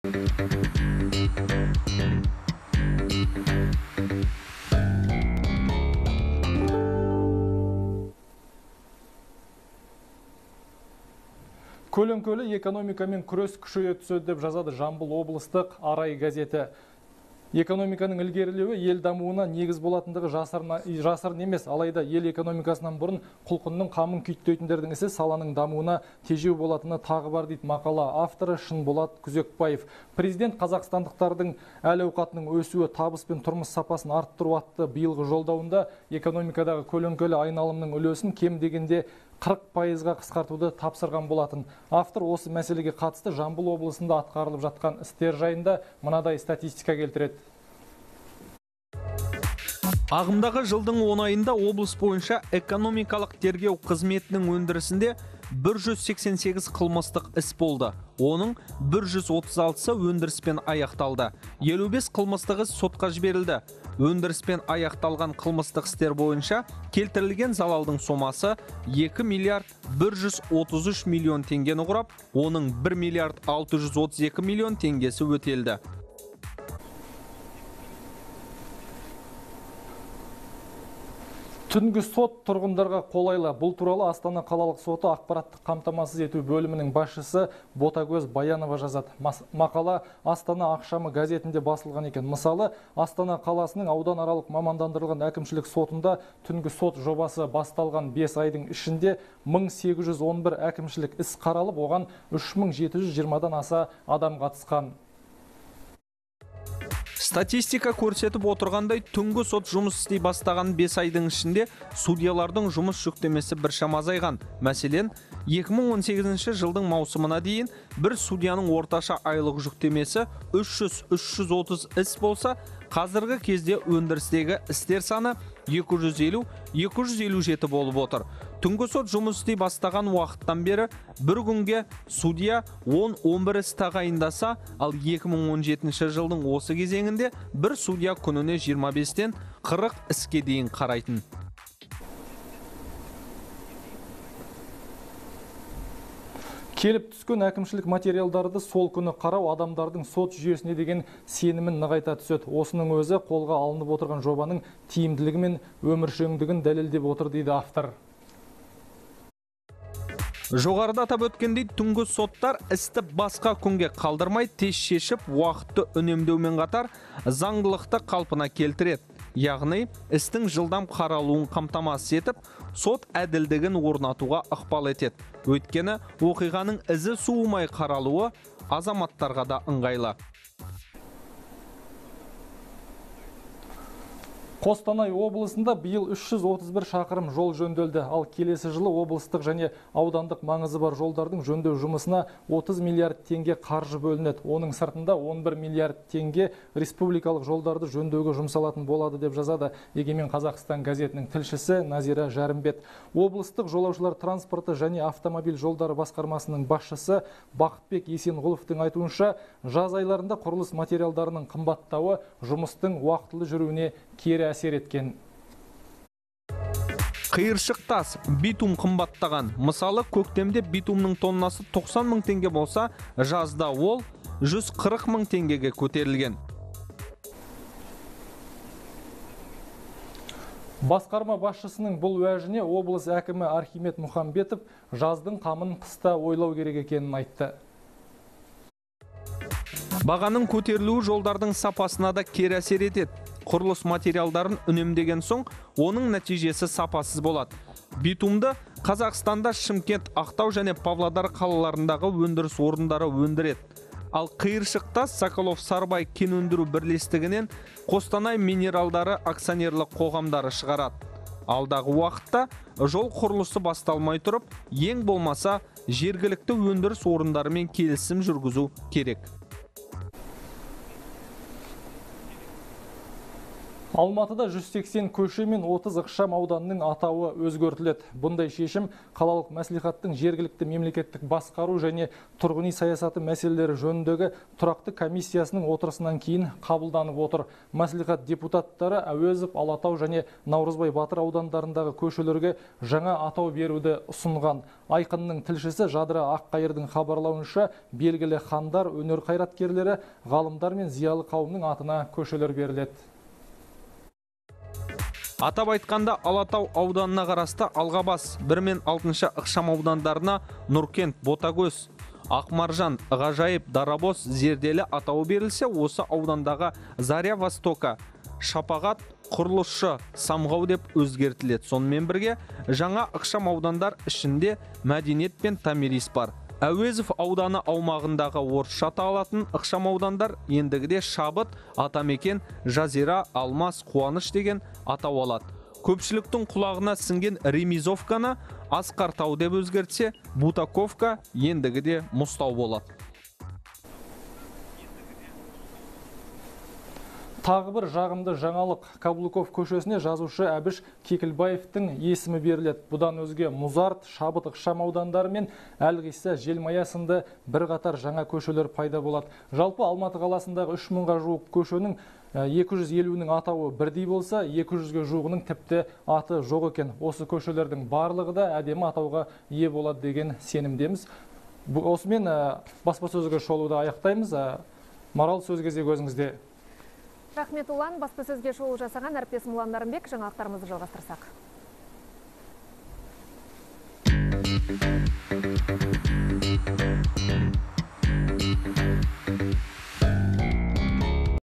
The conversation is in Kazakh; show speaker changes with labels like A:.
A: Көлеңкөлі экономикамен күрес күшейе түседі деп жазады Жамбыл облыстық Арай газеті. Экономиканың ілгерілеуі ел дамуына негіз болатындығы жасырын емес, алайда ел экономикасынан бұрын құлқынның қамын күйттейтіндердің ісі саланың дамуына тежеу болатыны тағы бар дейді мақала авторы Шынболат Күзекбаев. Президент қазақстандықтардың әл-ауқатының өсуі, табыс пен тұрмыс сапасын арттыру атты биылғы жолдауында экономикадағы көлеңкелі айналымның үлесін кем дегенде 40%-ға қысқартуды тапсырған болатын. Автор осы мәселеге қатысты Жамбыл облысында атқарылып жатқан істер жайында мынадай статистика келтіреді.
B: Ағымдағы жылдың 10 айында облыс бойынша экономикалық тергеу қызметінің өндірісінде 188 қылмыстық іс болды. Оның 136-сы өндіріспен аяқталды. 55 қылмыстық іс сотқа жіберілді. Өндіріспен аяқталған қылмыстық істер бойынша келтірілген залалдың сомасы 2 миллиард 133 миллион теңгені құрап, оның 1 миллиард 632 миллион теңгесі өтелді.
A: Түнгі сот тұрғындарға қолайлы. Бұл туралы Астана қалалық соты ақпараттық қамтамасыз ету бөлімінің басшысы Ботагөз Баянова жазады. Мақала Астана ақшамы газетінде басылған екен. Мысалы, Астана қаласының ауданаралық мамандандырылған әкімшілік сотында түнгі сот жобасы басталған 5 айдың ішінде 1811 әкімшілік іс қаралып, оған 3720-дан аса адам қатысқан.
B: Статистика көрсетіп отырғандай, түнгі сот жұмыс істей бастаған 5 айдың ішінде судьялардың жұмыс жүктемесі біршама азайған. Мәселен, 2018 жылдың маусымына дейін бір судьяның орташа айлық жүктемесі 300-330 іс болса, қазіргі кезде өндірістегі істер саны 250-257 болып отыр. Түнгі сот жұмыс істей бастаған уақыттан бері бір күнге судья 10-11 іс тағайындаса, ал 2017 жылдың осы кезеңінде бір судья күніне 25-тен 40 іске дейін қарайтын.
A: Келіп түскен әкімшілік материалдарды сол күні қарау адамдардың сот жүйесіне деген сенімін нығайта түседі. Осының өзі қолға алынып отырған жобаның тиімділігі мен өміршеңдігін дәлелдеп отыр дейді автор.
B: Жоғарыда атап өткендей, түнгі соттар істі басқа күнге қалдырмай тез шешіп, уақытты үнемдеумен қатар заңдылықты қалпына келтіреді. Яғни, істің жылдам қаралуын қамтамасыз етіп, сот әділдігін орнатуға ықпал етеді. Өйткені оқиғаның ізі суымай қаралуы азаматтарға да ыңғайлы.
A: Қостанай облысында биыл 331 шақырым жол жөнделді, ал келесі жылы облыстық және аудандық маңызы бар жолдардың жөндеу жұмысына 30 миллиард теңге қаржы бөлінеді. Оның сыртында 11 миллиард теңге республикалық жолдарды жөндеуге жұмсалатын болады деп жазады Егемен Қазақстан газетінің тілшісі Назира Жәрімбет. Облыстық жолаушылар транспорты және автомобиль жолдары басқармасының басшысы Бақытбек Есенғұловтың айтуынша, жаз айларында құрылыс материалдарының қымбаттауы жұмыстың уақытылы жүруіне кері әсер еткен.
B: Қиыршық тас, битум қымбаттаған. Мысалы, көктемде битумның тоннасы 90 мың теңге болса, жазда ол 140 мың теңгеге көтерілген.
A: Басқарма басшысының бұл уәжіне облыс әкімі Архимед Мұхамбетов жаздың қамын қыста ойлау керек екенін айтты.
B: Бағаның көтерілуі жолдардың сапасына да кері әсер етеді. Құрылыс материалдарын үнемдеген соң, оның нәтижесі сапасыз болады. Битумды Қазақстанда Шымкент, Ақтау және Павлодар қалаларындағы өндіріс орындары өндіреді. Ал қиыршық тас Соколов-Сарбай кен өндіру бірлестігінен Қостанай минералдары акционерлік қоғамдары шығарады. Алдағы уақытта жол құрылысы басталмай тұрып, ең болмаса жергілікті өндіріс орындарымен келісім жүргізу керек.
A: Алматыда 180 көше мен 30 ықшам ауданның атауы өзгертіледі. Бұндай шешім қалалық мәслихаттың жергілікті мемлекеттік басқару және тұрғын үй саясаты мәселелері жөніндегі тұрақты комиссиясының отырысынан кейін қабылданып отыр. Мәслихат депутаттары Әуезов, Алатау және Наурызбай Батыр аудандарындағы көшелерге жаңа атау беруді ұсынған. Айқынның тілшісі Жадыра Аққайырдың хабарлауынша, белгілі хандар, өнер қайраткерлері, ғалымдар мен зиялы қауымның атына көшелер беріледі.
B: Атап айтқанда, Алатау ауданына қарасты Алғабас 1 мен 6 ықшам аудандарына Нұркент, Ботагөз, Ақмаржан, Ғажайып, Дарабос, Зерделі атауы берілсе, осы аудандағы Заря Востока, Шапағат, Құрылысшы, Самғау деп өзгертіледі. Сонымен бірге жаңа ықшам аудандар ішінде Мәдениет пен Томирис бар. Әуезов ауданы аумағындағы орысша аталатын ықшам аудандар ендігіде Шабыт, Атамекен, Жазира, Алмас, Қуаныш деген атау алады. Көпшіліктің құлағына сіңген Ремизовканы Асқартау деп өзгертсе, Бутаковка ендігіде Мұстау болады.
A: Тағы бір жағымды жаңалық, Каблуков көшесіне жазушы Әбіш Кекілбаевтың есімі беріледі. Бұдан өзге Мұзарт, Шабыт ықшам аудандары мен Әлғиса, Желмая сынды бірқатар жаңа көшелер пайда болады. Жалпы Алматы қаласындағы 3000-ға жуық көшенің 250-нің атауы бірдей болса, 200-ге жуығының тіпті аты жоқ екен. Осы көшелердің барлығы да әдемі атауға ие болады деген сенімдеміз. Осымен баспасөзге шолуды аяқтаймыз. Марал, сөз кезегі өзіңізде.
C: Рахмет, Ұлан. Баспасөзге шолу жасаған әріптесім Ұлан Нарымбек, жаңалықтарымызды жалғастырсақ.